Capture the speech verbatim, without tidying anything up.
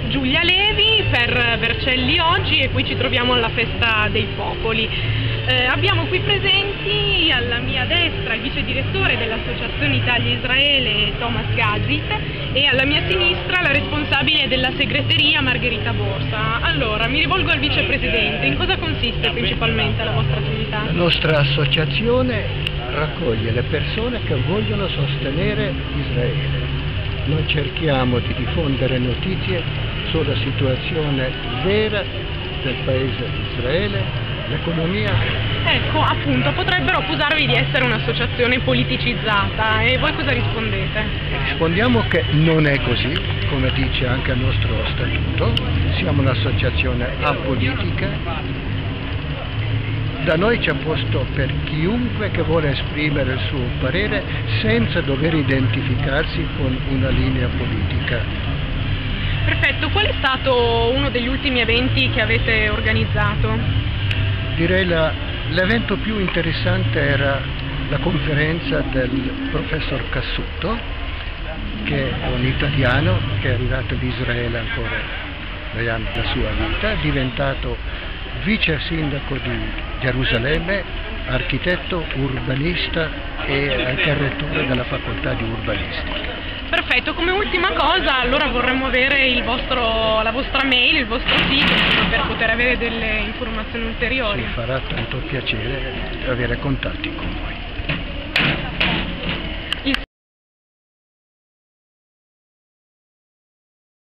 Giulia Levi per Vercelli Oggi e qui ci troviamo alla Festa dei Popoli. Eh, abbiamo qui presenti alla mia destra il vice direttore dell'Associazione Italia-Israele Thomas Gazit e alla mia sinistra la responsabile della segreteria Margherita Borsa. Allora, mi rivolgo al vicepresidente, in cosa consiste principalmente la vostra attività? La nostra associazione raccoglie le persone che vogliono sostenere Israele. Noi cerchiamo di diffondere notizie sulla situazione vera del paese di Israele, l'economia. Ecco, appunto, potrebbero accusarvi di essere un'associazione politicizzata e voi cosa rispondete? Rispondiamo che non è così, come dice anche il nostro statuto, siamo un'associazione apolitica. Da noi c'è posto per chiunque che vuole esprimere il suo parere senza dover identificarsi con una linea politica. Perfetto, qual è stato uno degli ultimi eventi che avete organizzato? Direi l'evento più interessante era la conferenza del professor Cassuto, che è un italiano che è arrivato in Israele ancora negli anni della sua vita, è diventato vice sindaco di Gerusalemme, architetto, urbanista e anche rettore della facoltà di urbanistica. Perfetto, come ultima cosa allora vorremmo avere il vostro, la vostra mail, il vostro sito per poter avere delle informazioni ulteriori. Ci farà tanto piacere avere contatti con voi.